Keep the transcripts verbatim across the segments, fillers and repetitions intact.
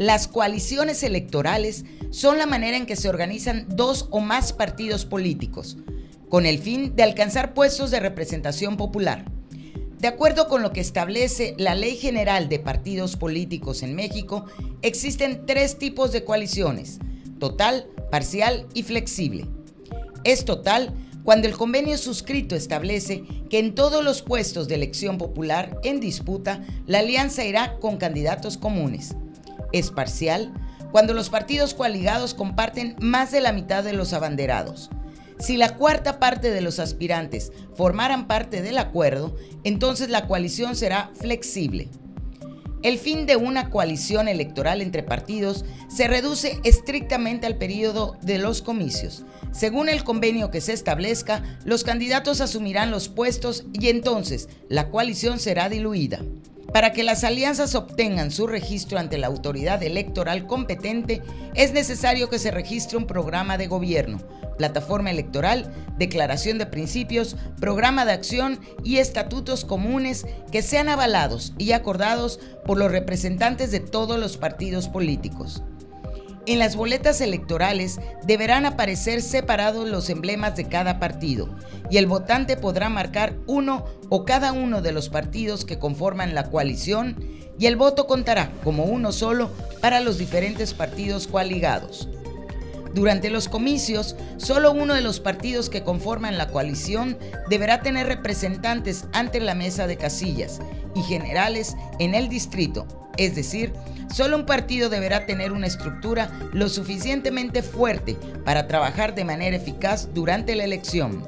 Las coaliciones electorales son la manera en que se organizan dos o más partidos políticos, con el fin de alcanzar puestos de representación popular. De acuerdo con lo que establece la Ley General de Partidos Políticos en México, existen tres tipos de coaliciones: total, parcial y flexible. Es total cuando el convenio suscrito establece que en todos los puestos de elección popular en disputa, la alianza irá con candidatos comunes. Es parcial cuando los partidos coaligados comparten más de la mitad de los abanderados. Si la cuarta parte de los aspirantes formaran parte del acuerdo, entonces la coalición será flexible. El fin de una coalición electoral entre partidos se reduce estrictamente al periodo de los comicios. Según el convenio que se establezca, los candidatos asumirán los puestos y entonces la coalición será diluida. Para que las alianzas obtengan su registro ante la autoridad electoral competente, es necesario que se registre un programa de gobierno, plataforma electoral, declaración de principios, programa de acción y estatutos comunes que sean avalados y acordados por los representantes de todos los partidos políticos. En las boletas electorales deberán aparecer separados los emblemas de cada partido y el votante podrá marcar uno o cada uno de los partidos que conforman la coalición y el voto contará como uno solo para los diferentes partidos coaligados. Durante los comicios, solo uno de los partidos que conforman la coalición deberá tener representantes ante la mesa de casillas y generales en el distrito, es decir, solo un partido deberá tener una estructura lo suficientemente fuerte para trabajar de manera eficaz durante la elección.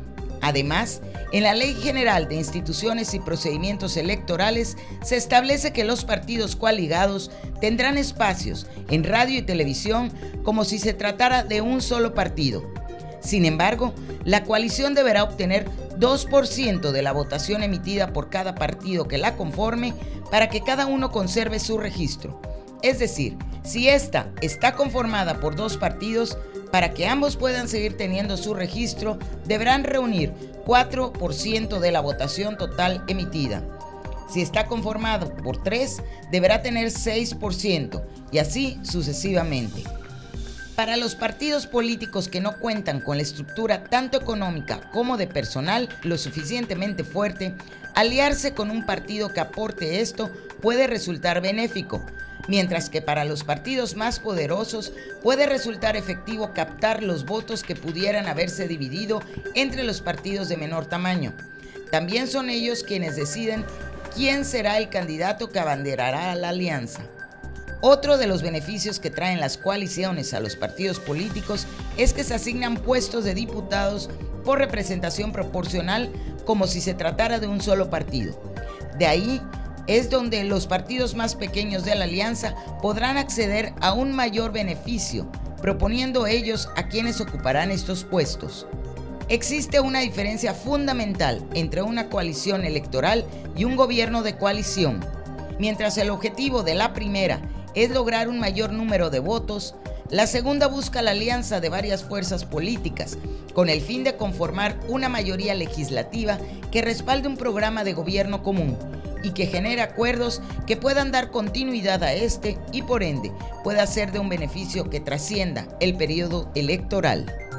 Además, en la Ley General de Instituciones y Procedimientos Electorales se establece que los partidos coaligados tendrán espacios en radio y televisión como si se tratara de un solo partido. Sin embargo, la coalición deberá obtener dos por ciento de la votación emitida por cada partido que la conforme para que cada uno conserve su registro. Es decir, si ésta está conformada por dos partidos, para que ambos puedan seguir teniendo su registro, deberán reunir cuatro por ciento de la votación total emitida. Si está conformado por tres, deberá tener seis por ciento y así sucesivamente. Para los partidos políticos que no cuentan con la estructura tanto económica como de personal lo suficientemente fuerte, aliarse con un partido que aporte esto puede resultar benéfico, mientras que para los partidos más poderosos puede resultar efectivo captar los votos que pudieran haberse dividido entre los partidos de menor tamaño. También son ellos quienes deciden quién será el candidato que abanderará a la alianza. Otro de los beneficios que traen las coaliciones a los partidos políticos es que se asignan puestos de diputados por representación proporcional como si se tratara de un solo partido. De ahí es donde los partidos más pequeños de la alianza podrán acceder a un mayor beneficio, proponiendo ellos a quienes ocuparán estos puestos. Existe una diferencia fundamental entre una coalición electoral y un gobierno de coalición. Mientras el objetivo de la primera es lograr un mayor número de votos, la segunda busca la alianza de varias fuerzas políticas con el fin de conformar una mayoría legislativa que respalde un programa de gobierno común y que genere acuerdos que puedan dar continuidad a este y por ende pueda ser de un beneficio que trascienda el periodo electoral.